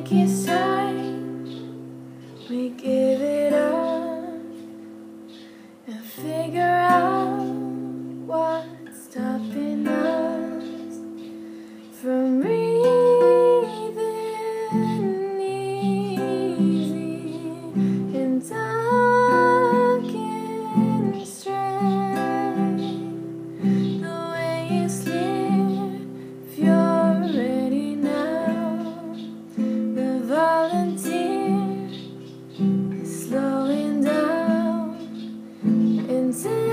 think it's time we give it up and figure out what's stopping us from breathing easy and dark and straight. The way you slip, if you're ready now, the volunteer is slowing down and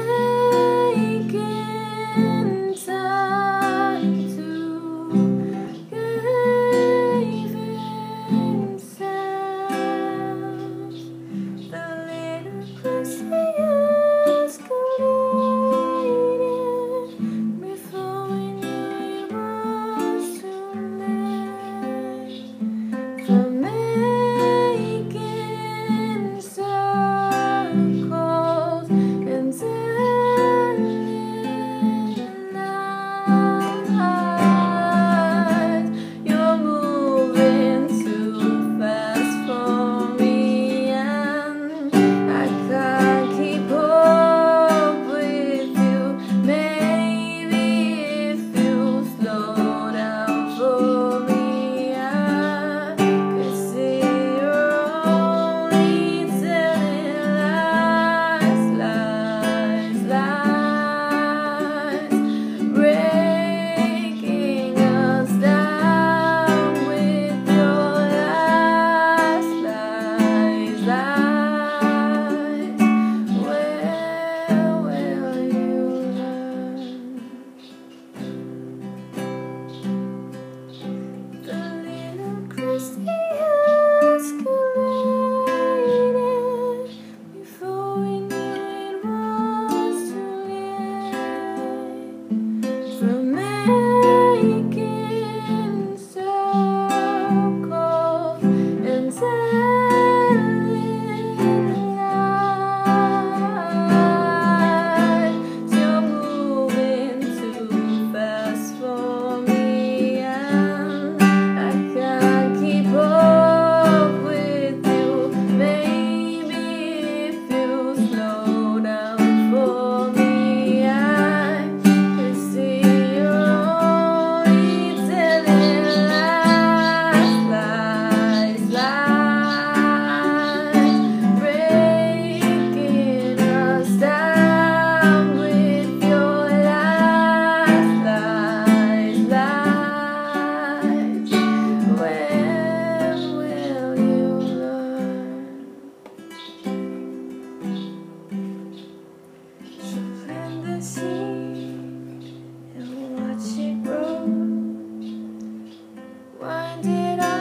taking time to give himself. The little clocks they escalated before we knew it was too late. From making circles and telling lies, you're moving too fast for me, and I can't keep up with you. Maybe if you slow down for me, I could see you're only telling lies, breaking us down with your lies. Where will you learn? The little Christy escalated before we knew it was too late. From making circles and telling lies, you're moving too fast for me, and I can't keep up with you. Maybe if you slow down for me, I could see you're only telling lies, breaking us down with your lies. When will you learn? So plant the seed and watch it grow. Wind it up.